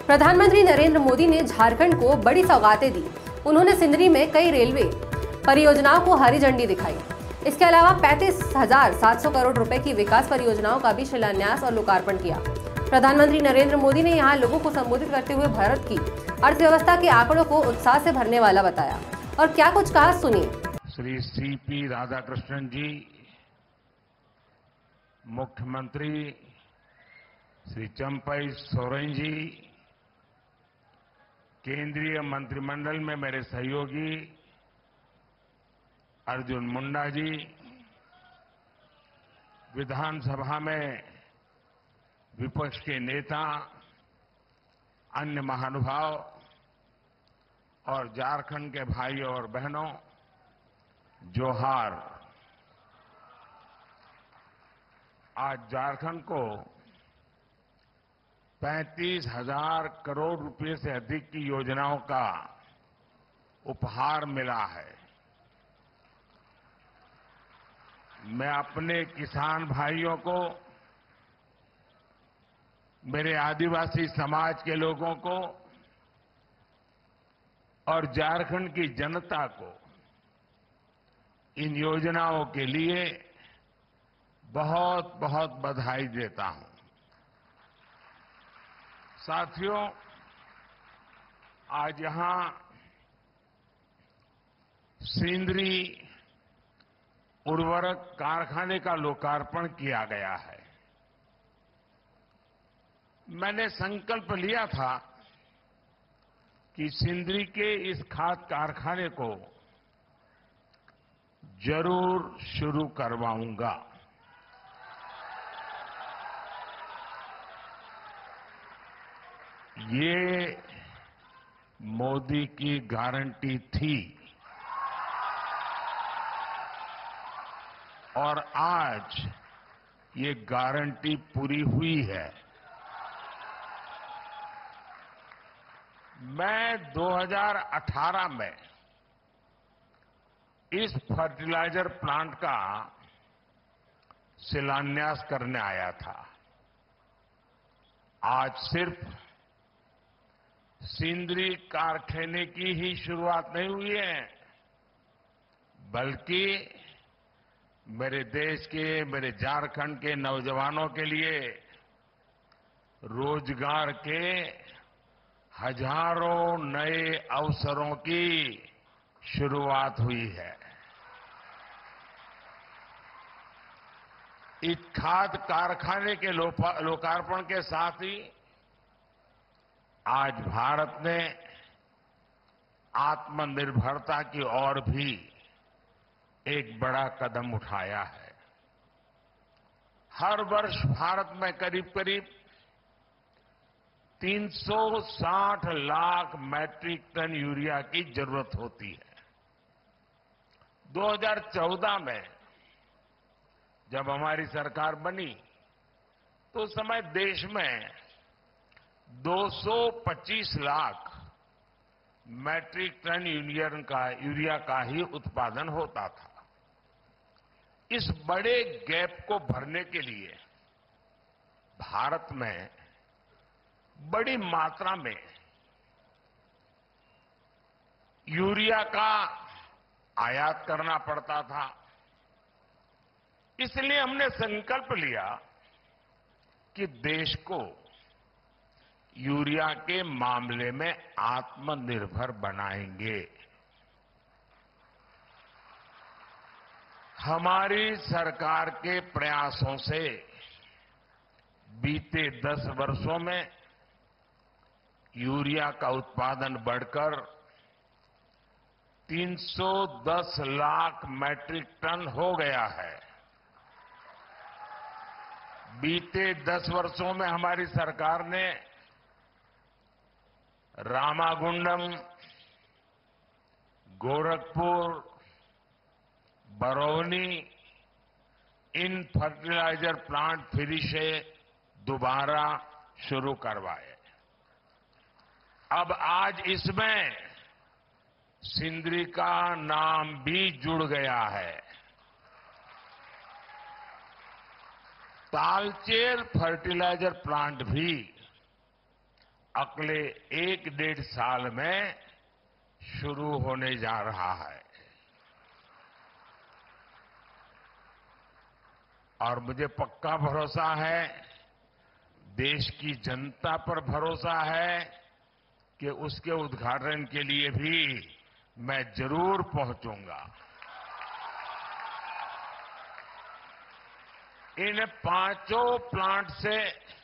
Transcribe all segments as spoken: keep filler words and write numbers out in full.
प्रधानमंत्री नरेंद्र मोदी ने झारखंड को बड़ी सौगातें दी। उन्होंने सिंदरी में कई रेलवे परियोजनाओं को हरी झंडी दिखाई। इसके अलावा पैंतीस हजार सात सौ करोड़ रुपए की विकास परियोजनाओं का भी शिलान्यास और लोकार्पण किया। प्रधानमंत्री नरेंद्र मोदी ने यहां लोगों को संबोधित करते हुए भारत की अर्थव्यवस्था के आंकड़ों को उत्साह से भरने वाला बताया। और क्या कुछ कहा, सुनिए। श्री सी पी राधाकृष्णन जी, मुख्यमंत्री श्री चंपई सोरेन जी, केंद्रीय मंत्रिमंडल में मेरे सहयोगी अर्जुन मुंडा जी, विधानसभा में विपक्ष के नेता, अन्य महानुभाव और झारखंड के भाई और बहनों, जोहार। आज झारखंड को पैंतीस हजार करोड़ रुपए से अधिक की योजनाओं का उपहार मिला है। मैं अपने किसान भाइयों को, मेरे आदिवासी समाज के लोगों को और झारखंड की जनता को इन योजनाओं के लिए बहुत बहुत बधाई देता हूं। साथियों, आज यहां सिंदरी उर्वरक कारखाने का लोकार्पण किया गया है। मैंने संकल्प लिया था कि सिंदरी के इस खाद कारखाने को जरूर शुरू करवाऊंगा। ये मोदी की गारंटी थी और आज ये गारंटी पूरी हुई है। मैं दो हज़ार अठारह में इस फर्टिलाइजर प्लांट का शिलान्यास करने आया था। आज सिर्फ सिंदरी कारखाने की ही शुरुआत नहीं हुई है, बल्कि मेरे देश के, मेरे झारखंड के नौजवानों के लिए रोजगार के हजारों नए अवसरों की शुरुआत हुई है। इस खाद कारखाने के लोकार्पण के साथ ही आज भारत ने आत्मनिर्भरता की ओर भी एक बड़ा कदम उठाया है। हर वर्ष भारत में करीब करीब तीन सौ साठ लाख मैट्रिक टन यूरिया की जरूरत होती है। दो हज़ार चौदह में जब हमारी सरकार बनी तो उस समय देश में दो सौ पच्चीस लाख मैट्रिक टन यूरिया का यूरिया का ही उत्पादन होता था। इस बड़े गैप को भरने के लिए भारत में बड़ी मात्रा में यूरिया का आयात करना पड़ता था। इसलिए हमने संकल्प लिया कि देश को यूरिया के मामले में आत्मनिर्भर बनाएंगे। हमारी सरकार के प्रयासों से बीते दस वर्षों में यूरिया का उत्पादन बढ़कर तीन सौ दस लाख मैट्रिक टन हो गया है। बीते दस वर्षों में हमारी सरकार ने रामागुंडम, गोरखपुर, बरौनी इन फर्टिलाइजर प्लांट फिर से दोबारा शुरू करवाए। अब आज इसमें सिंदरी का नाम भी जुड़ गया है। तालचेर फर्टिलाइजर प्लांट भी अगले एक डेढ़ साल में शुरू होने जा रहा है। और मुझे पक्का भरोसा है, देश की जनता पर भरोसा है कि उसके उद्घाटन के लिए भी मैं जरूर पहुंचूंगा। इन पांचों प्लांट से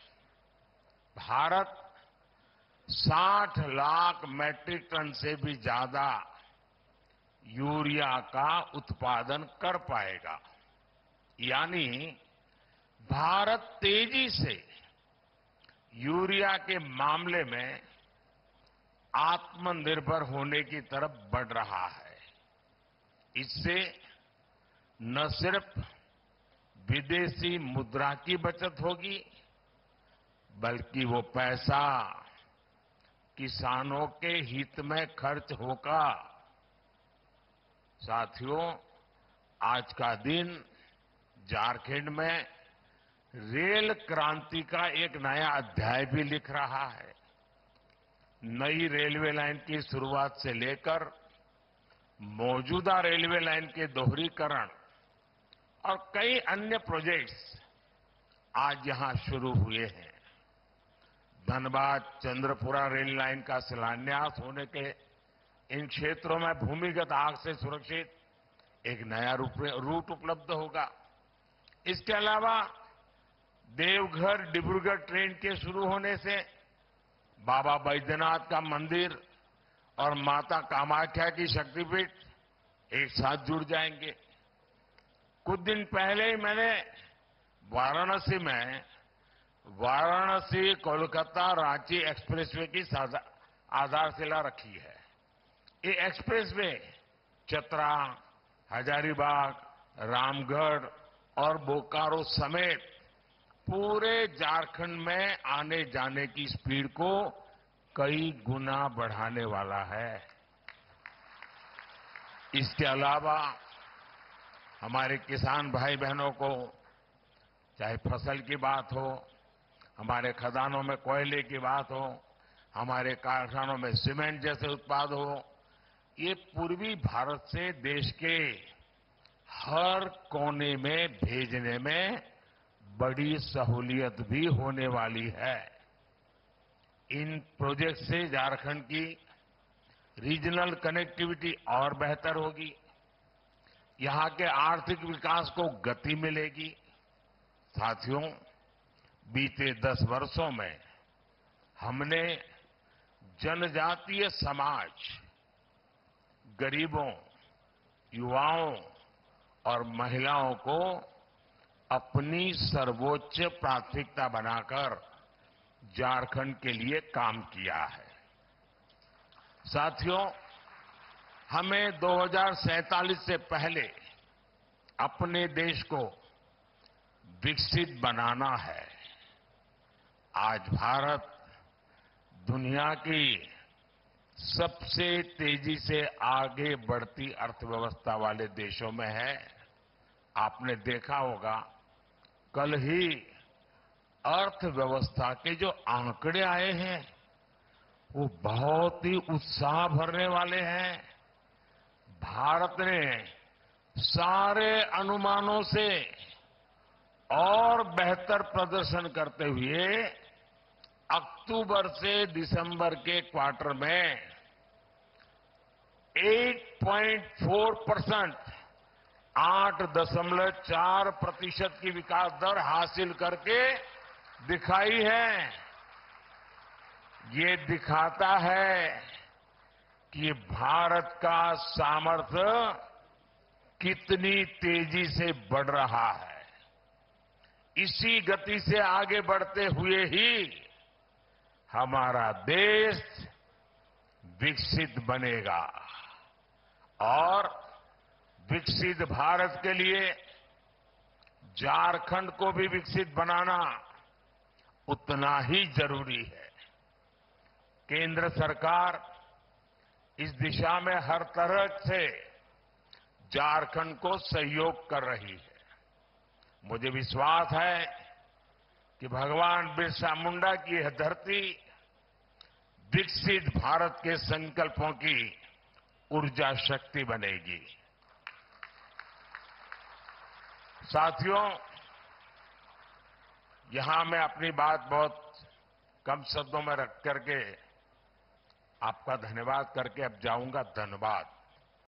भारत साठ लाख मैट्रिक टन से भी ज्यादा यूरिया का उत्पादन कर पाएगा। यानी भारत तेजी से यूरिया के मामले में आत्मनिर्भर होने की तरफ बढ़ रहा है। इससे न सिर्फ विदेशी मुद्रा की बचत होगी, बल्कि वो पैसा किसानों के हित में खर्च होगा। साथियों, आज का दिन झारखंड में रेल क्रांति का एक नया अध्याय भी लिख रहा है। नई रेलवे लाइन की शुरुआत से लेकर मौजूदा रेलवे लाइन के दोहरीकरण और कई अन्य प्रोजेक्ट्स आज यहां शुरू हुए हैं। धनबाद चंद्रपुरा रेल लाइन का शिलान्यास होने के इन क्षेत्रों में भूमिगत आग से सुरक्षित एक नया रूट उपलब्ध होगा। इसके अलावा देवघर डिब्रूगढ़ ट्रेन के शुरू होने से बाबा बैद्यनाथ का मंदिर और माता कामाख्या की शक्तिपीठ एक साथ जुड़ जाएंगे। कुछ दिन पहले ही मैंने वाराणसी में वाराणसी कोलकाता रांची एक्सप्रेसवे की आधारशिला रखी है। ये एक्सप्रेसवे चतरा, हजारीबाग, रामगढ़ और बोकारो समेत पूरे झारखंड में आने जाने की स्पीड को कई गुना बढ़ाने वाला है। इसके अलावा हमारे किसान भाई बहनों को चाहे फसल की बात हो, हमारे खदानों में कोयले की बात हो, हमारे कारखानों में सीमेंट जैसे उत्पाद हो, ये पूर्वी भारत से देश के हर कोने में भेजने में बड़ी सहूलियत भी होने वाली है। इन प्रोजेक्ट से झारखंड की रीजनल कनेक्टिविटी और बेहतर होगी, यहां के आर्थिक विकास को गति मिलेगी। साथियों, बीते दस वर्षों में हमने जनजातीय समाज, गरीबों, युवाओं और महिलाओं को अपनी सर्वोच्च प्राथमिकता बनाकर झारखंड के लिए काम किया है। साथियों, हमें दो हज़ार सैंतालीस से पहले अपने देश को विकसित बनाना है। आज भारत दुनिया की सबसे तेजी से आगे बढ़ती अर्थव्यवस्था वाले देशों में है। आपने देखा होगा, कल ही अर्थव्यवस्था के जो आंकड़े आए हैं वो बहुत ही उत्साह भरने वाले हैं। भारत ने सारे अनुमानों से और बेहतर प्रदर्शन करते हुए अक्टूबर से दिसंबर के क्वार्टर में आठ पॉइंट चार परसेंट आठ दशमलव चार प्रतिशत की विकास दर हासिल करके दिखाई है। ये दिखाता है कि भारत का सामर्थ्य कितनी तेजी से बढ़ रहा है। इसी गति से आगे बढ़ते हुए ही हमारा देश विकसित बनेगा और विकसित भारत के लिए झारखंड को भी विकसित बनाना उतना ही जरूरी है। केंद्र सरकार इस दिशा में हर तरह से झारखंड को सहयोग कर रही है। मुझे विश्वास है कि भगवान बिरसा मुंडा की यह धरती विकसित भारत के संकल्पों की ऊर्जा शक्ति बनेगी। साथियों, यहां मैं अपनी बात बहुत कम शब्दों में रख करके आपका धन्यवाद करके अब जाऊंगा। धन्यवाद।